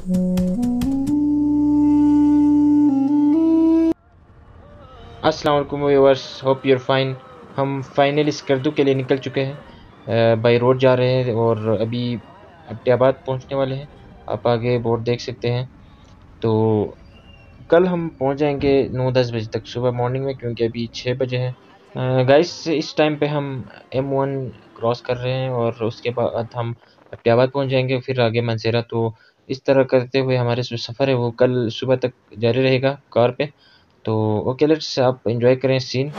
अस्सलाम वालेकुम viewers, hope you're fine. हम फाइनली स्कर्दू के लिए निकल चुके हैं, बाई रोड जा रहे हैं और अभी अब्टियाबाद पहुंचने वाले हैं। आप आगे बोर्ड देख सकते हैं। तो कल हम पहुंच जाएंगे 9-10 बजे तक सुबह मॉर्निंग में, क्योंकि अभी 6 बजे हैं। गाइस, इस टाइम पे हम M1 क्रॉस कर रहे हैं और उसके बाद हम अब्टियाबाद पहुंच जाएंगे, फिर आगे मंसेरा। तो इस तरह करते हुए हमारे जो सफ़र है वो कल सुबह तक जारी रहेगा कार पे। तो ओके, लेट्स आप एंजॉय करें सीन।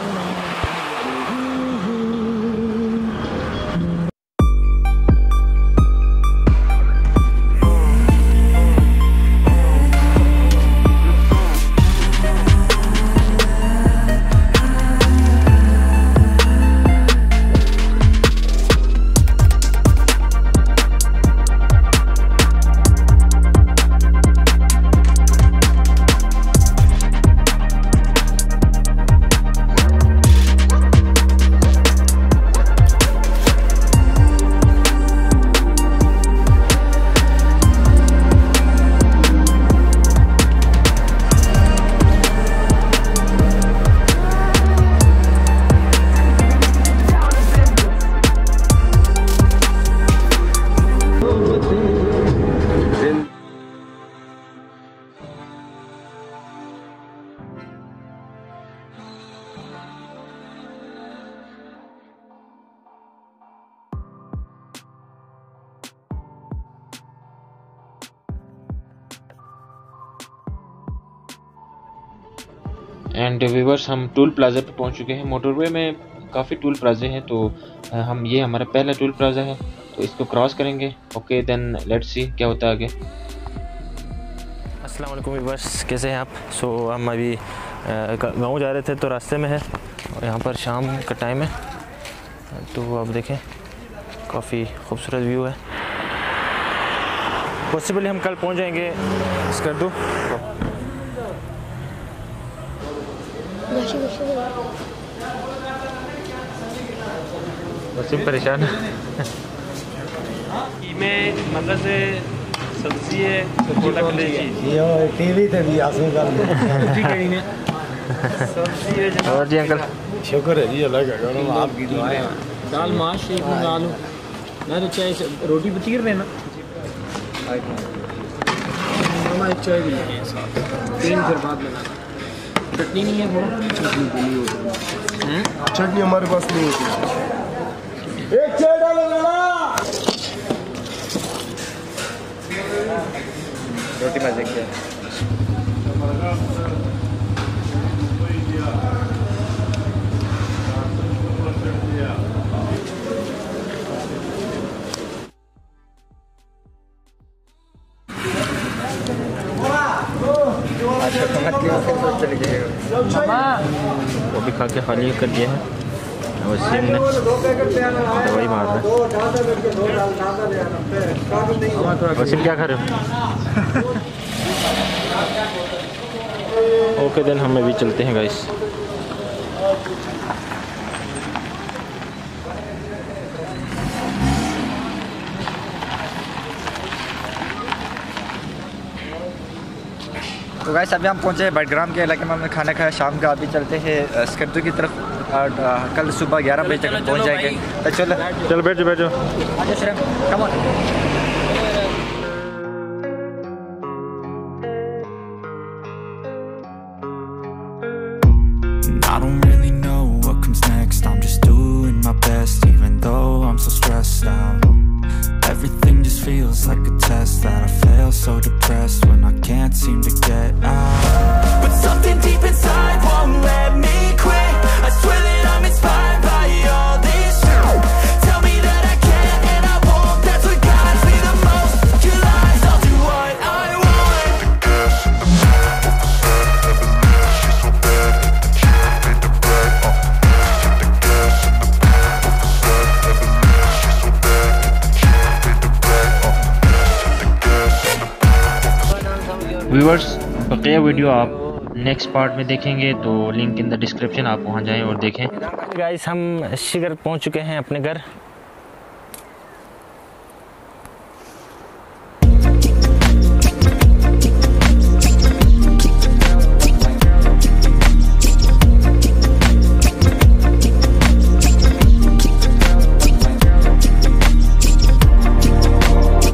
एंड व्यूवर्स, हम टोल प्लाजा पे पहुंच चुके हैं। मोटरवे में काफ़ी टोल प्लाजे हैं, तो ये हमारा पहला टोल प्लाजा है, तो इसको क्रॉस करेंगे। ओके देन लेट्स सी क्या होता है आगे। अस्सलाम वालेकुम व्यूवर्स, कैसे हैं आप? हम अभी गांव जा रहे थे, तो रास्ते में है और यहाँ पर शाम का टाइम है। तो आप देखें, काफ़ी खूबसूरत व्यू है। पॉसिबली हम कल पहुँच जाएंगे स्कर्दू। वसीम परेशान में मतलब से सब्जी है, छोटा कलेजी यो टीवी ते भी आसू गल सब्जी कहीं ने सब्जी है। और जी अंकल, शुक्र है जी अल्लाह का करम, आपकी दुआएं। दाल माश एक मंगा लो ना, तो चाय रोटी बतीर देना, एक चाय भी लेके साथ, 3 फिर बाद में चटनी नहीं है, चटनी हमारे पास नहीं होती। एक चाय डालो ना, रोटी मजे क्या वो भी खा के खाली कर दिया है। वसीम ने दवाई मार रहा है। वसीम क्या खा रहे हो? ओके देन हम अभी चलते हैं गाइस। तो गाइस अभी हम पहुंचे बडग्राम के इलाके में, हमने खाना खाया शाम का। अभी चलते हैं स्कर्दू की तरफ और कल सुबह 11 बजे तक पहुंच जाएंगे। तो चल बैठ जाओ। Come on. I don't really know what comes next. I'm just doing my best, even though I'm so stressed out. Everything just feels like a test that I fail, so depressed when I can't seem to get out. But something deep inside won't let me quit. I swear that I'm inspired by all this shit. Tell me that I can and I won't. That's what guides me the most. Your lies, I'll do what I want. The gas in the back of the set, never leave. She's so bad that the chick made the bed. The gas in the back of the set, never leave. She's so bad that the chick made the bed. The gas in the back of the set. Viewers, बकिया video आप next part में देखेंगे, तो link in the description, आप वहां जाएं और देखें। गाइस हम शिगर पहुंच चुके हैं अपने घर।